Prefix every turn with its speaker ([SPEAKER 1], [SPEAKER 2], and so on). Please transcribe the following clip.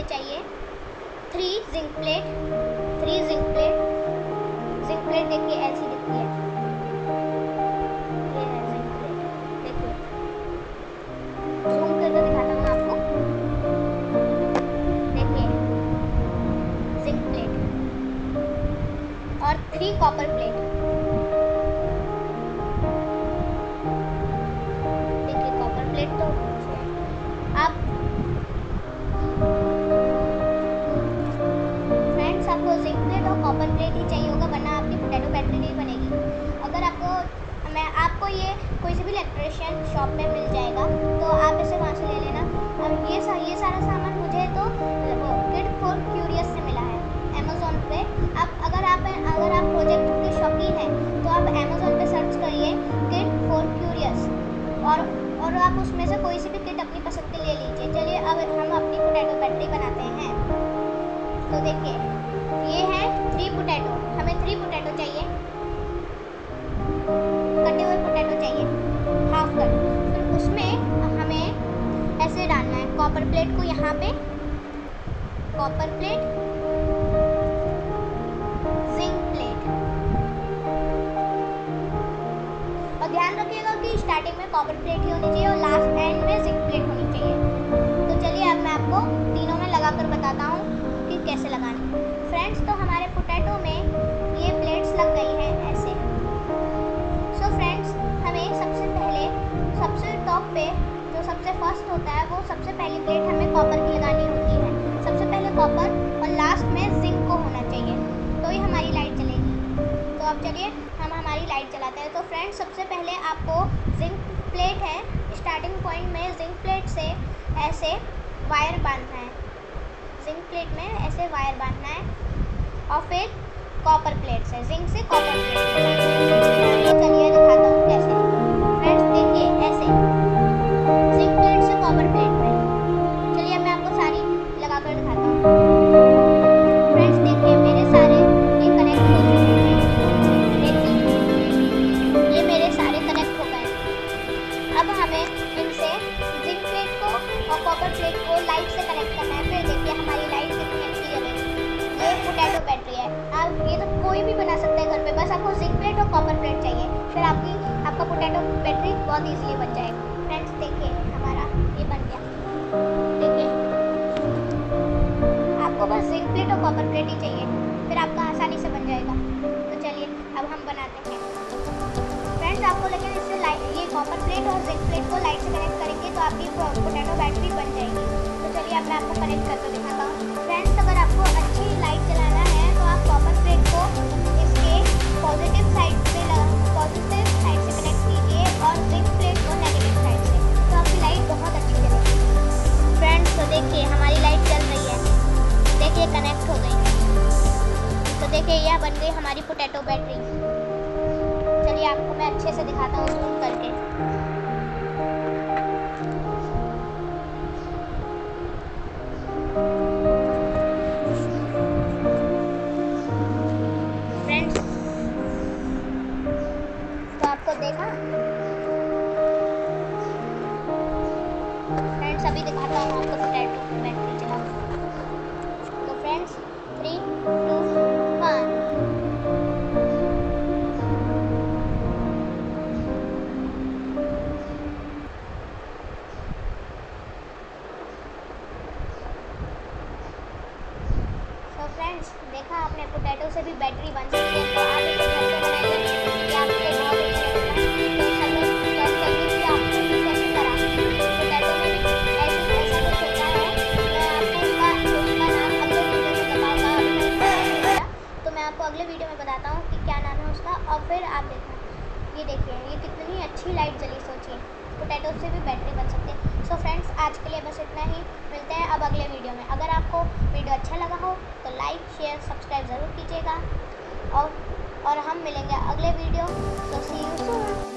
[SPEAKER 1] चाहिए 3 zinc plate. Zinc plate देखिए ऐसी दिखती है, ये है जिंक प्लेट। देखिए जूम करके दिखाता हूँ आपको, देखिए जिंक प्लेट और 3 कॉपर प्लेट। देखिए कॉपर प्लेट तो आप फ्रेंड्स आपको जिंक प्लेट और कॉपर प्लेट ही चाहिए होगा, वरना आपकी पोटैटो बैटरी नहीं बनेगी। अगर आपको ये कोई से भी इलेक्ट्रिशियन शॉप में मिल जाएगा तो आप इसे वहाँ से ले लेना। अब ये सारा सामान मुझे तो किड फॉर क्यूरियस से मिला है अमेज़ॉन पे। अगर आप प्रोजेक्ट के शौकीन हैं तो आप अमेज़ॉन पे सर्च करिए किड फॉर क्यूरियस और आप उसमें से कोई सी भी किट अपनी पसंद की ले लीजिए। चलिए अब हम अपनी पोटैटो बैटरी बनाते हैं। तो देखिए ये है 3 पोटैटो, हमें 3 पोटैटो चाहिए, कटे हुए पोटैटो चाहिए हाफ कट। फिर उसमें हमें ऐसे डालना है कॉपर प्लेट को, यहाँ पे कॉपर प्लेट, जिंक प्लेट। और ध्यान रखिएगा कि स्टार्टिंग में कॉपर प्लेट ही होनी चाहिए और लास्ट एंड में जिंक प्लेट होनी चाहिए। तो चलिए अब मैं आपको तीनों में लगाकर बताता हूँ कि कैसे लगानी। फ्रेंड्स तो हमारे पोटैटो में ये प्लेट्स लग गई हैं ऐसे। सो फ्रेंड्स हमें सबसे टॉप पे जो सबसे फर्स्ट होता है वो सबसे पहली प्लेट हमें कॉपर की लगानी होती है। सबसे पहले कॉपर और लास्ट में जिंक को होना चाहिए, तो ही हमारी लाइट चलेगी। तो अब चलिए हम हमारी लाइट चलाते हैं। तो फ्रेंड्स सबसे पहले आपको जिंक प्लेट है, स्टार्टिंग पॉइंट में जिंक प्लेट से ऐसे वायर बांधना है, जिंक प्लेट में ऐसे वायर बांधना है और फिर कॉपर प्लेट से, जिंक से कॉपर प्लेट से। तो चलिए दिखाता हूँ कैसे। फ्रेंड्स देखिए ऐसे जिंक प्लेट से कॉपर प्लेट में। चलिए मैं आपको सारी लगा कर दिखाता हूँ। फ्रेंड्स देखिए मेरे सारे ये कनेक्ट हो गए, देखिए ये मेरे सारे कनेक्ट हो गए। अब हमें इनसे जिंक प्लेट को और कॉपर प्लेट को लाइट से कनेक्ट करना है। फिर देखिए हमारी लाइट कितनी अच्छी जलेगी। ये पोटैटो बैटरी है, आप ये तो कोई भी बना सकते हैं घर पे, बस आपको जिंक प्लेट और कॉपर प्लेट चाहिए, फिर आपका पोटैटो बैटरी बहुत इजीली बन जाएगा। फ्रेंड्स देखिए हमारा ये बन गया, देखिए आपको बस जिंक प्लेट और कॉपर प्लेट ही चाहिए, फिर आपका आसानी से बन जाएगा। तो चलिए अब हम बनाते हैं। फ्रेंड्स आपको लेकिन इससे ये कॉपर प्लेट और जिंक प्लेट को लाइट से कनेक्ट करेंगे तो आपकी पोटैटो बैटरी बन जाएगी। तो चलिए अब मैं आपको कनेक्ट करके दिखाता हूँ। फ्रेंड्स अगर आपको अच्छी लाइट चलाना है तो आप कॉपर प्लेट को इसके पॉजिटिव साइड से कनेक्ट कीजिए और जिंक प्लेट को नेगेटिव साइड से, तो आपकी लाइट बहुत अच्छी चलेगी। फ्रेंड्स तो देखिए हमारी लाइट चल रही है, देखिए कनेक्ट हो गई है। तो देखिए यह बन गई हमारी पोटैटो बैटरी। चलिए आपको मैं अच्छे से दिखाता हूँ जूम करके। फ्रेंड्स तो आपको देखा, फ्रेंड्स अभी दिखाता हूँ आपको पोटैटो बैटरी चला। तो फ्रेंड्स 3, 2, 1। फ्रेंड्स देखा आपने पोटैटो से भी बैटरी बन सकती है, तो आप इसे घर पे बनाइए, ये आपको बहुत अच्छा लगेगा। तो चलिए कि आपको भी कैसे करा पोटैटो में भी ऐसा कुछ होता है। मैं आपको उसका नाम अगले वीडियो में बताऊँगा। अभी मैंने तो मैं आपको अगले वीडियो में बताता हूँ कि क्या नाम है उसका। और फिर आप देखना, ये देखिए ये कितनी अच्छी लाइट जली, सोचिए पोटैटो से भी बैटरी बन सकती है। सो फ्रेंड्स आज के लिए बस इतना ही, मिलते हैं अब अगले वीडियो में। अगर आपको वीडियो अच्छा लगा हो तो लाइक शेयर सब्सक्राइब ज़रूर कीजिएगा और हम मिलेंगे अगले वीडियो। तो सी यू सून।